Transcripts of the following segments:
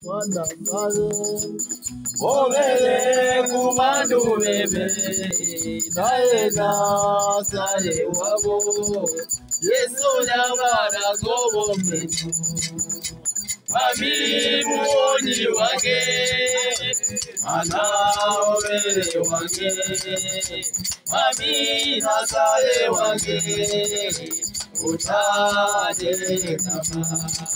Ovele kubandu bebe daena sale wabo Yesu nyabara gobo mwetu Mami muoni wake Ana ovele wake Mami nasale wake Utade kama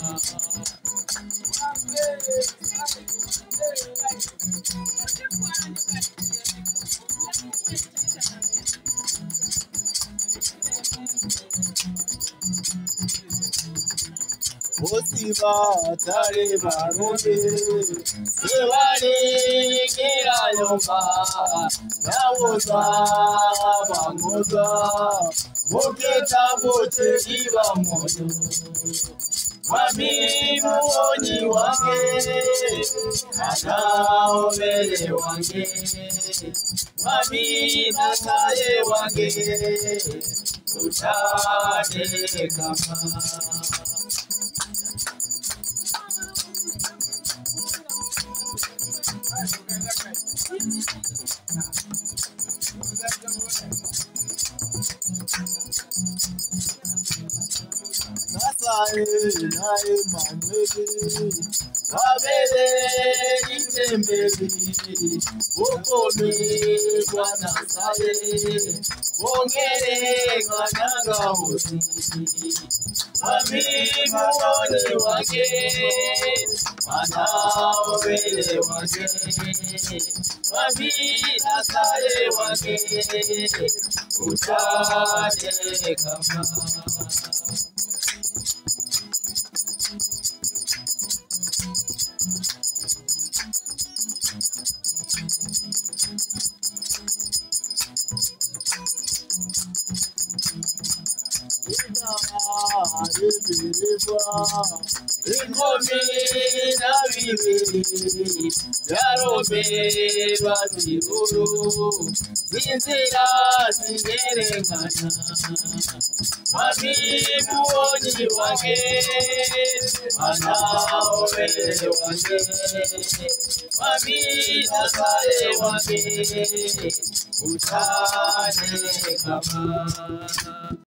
Osiba tare barode Sewari kira yomba Nawoza bangoza Moketa bote iba moyo Mami muoni wake Ana ovele wake Mami nasaye wake Utade kama Nasaye nae manwele Wabele itembeli Wokome kwa nasaye Wongere kanaga hosi Mami muoni wake Mana ovele wake Mami nasaye wake Utade kama Inkomi na bibiri yarobe baziruru Zinzira zigerengana Mami muoni wake Ana ovele wake Mami nasaye wake Utade kama